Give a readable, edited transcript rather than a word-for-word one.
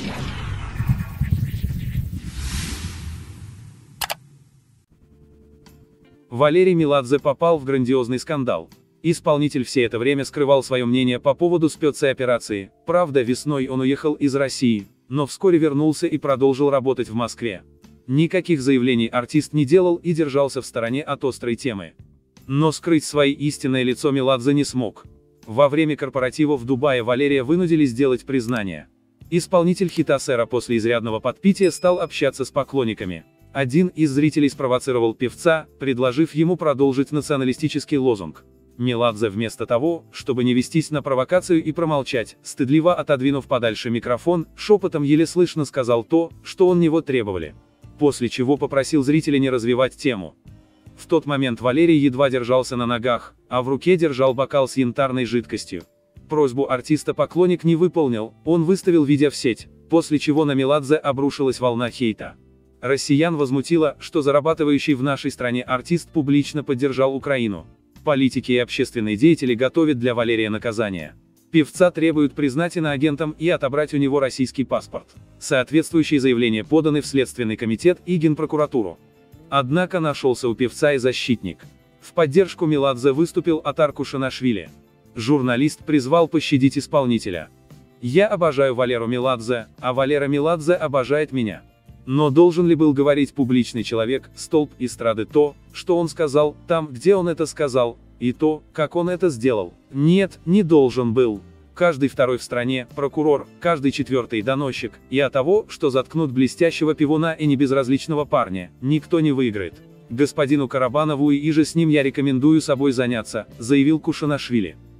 Валерий Меладзе попал в грандиозный скандал. Исполнитель все это время скрывал свое мнение по поводу спецоперации. Правда, весной он уехал из России, но вскоре вернулся и продолжил работать в Москве. Никаких заявлений артист не делал и держался в стороне от острой темы. Но скрыть свое истинное лицо Меладзе не смог. Во время корпоратива в Дубае Валерия вынудили сделать признание. Исполнитель хита «Сэра» после изрядного подпития стал общаться с поклонниками. Один из зрителей спровоцировал певца, предложив ему продолжить националистический лозунг. Меладзе вместо того, чтобы не вестись на провокацию и промолчать, стыдливо отодвинув подальше микрофон, шепотом еле слышно сказал то, что от него требовали. После чего попросил зрителей не развивать тему. В тот момент Валерий едва держался на ногах, а в руке держал бокал с янтарной жидкостью. Просьбу артиста поклонник не выполнил, он выставил видео в сеть, после чего на Меладзе обрушилась волна хейта. Россиян возмутило, что зарабатывающий в нашей стране артист публично поддержал Украину. Политики и общественные деятели готовят для Валерия наказание. Певца требуют признать иноагентом и отобрать у него российский паспорт. Соответствующие заявления поданы в Следственный комитет и Генпрокуратуру. Однако нашелся у певца и защитник. В поддержку Меладзе выступил Атар Кушанашвили. Журналист призвал пощадить исполнителя. «Я обожаю Валеру Меладзе, а Валера Меладзе обожает меня. Но должен ли был говорить публичный человек, столб эстрады, то, что он сказал, там, где он это сказал, и то, как он это сделал? Нет, не должен был. Каждый второй в стране – прокурор, каждый четвертый – доносчик, и от того, что заткнут блестящего пивуна и небезразличного парня, никто не выиграет. Господину Карабанову и же с ним я рекомендую собой заняться», – заявил Кушанашвили.